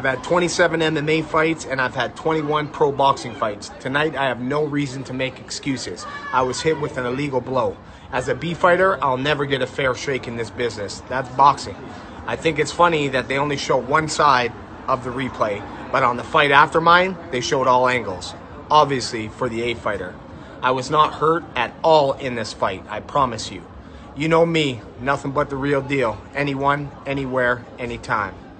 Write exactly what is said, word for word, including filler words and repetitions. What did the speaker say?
I've had twenty-seven M M A fights and I've had twenty-one pro boxing fights. Tonight, I have no reason to make excuses. I was hit with an illegal blow. As a B fighter, I'll never get a fair shake in this business. That's boxing. I think it's funny that they only show one side of the replay, but on the fight after mine, they showed all angles. Obviously, for the A fighter. I was not hurt at all in this fight, I promise you. You know me, nothing but the real deal. Anyone, anywhere, anytime.